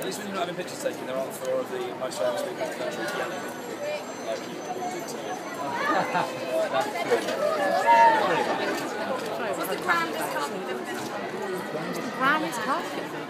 At least when you're not having pictures taken, there aren't four of the most famous people in the country yelling like you did to me. What's the grandest cup you've ever been on? Grandest cup?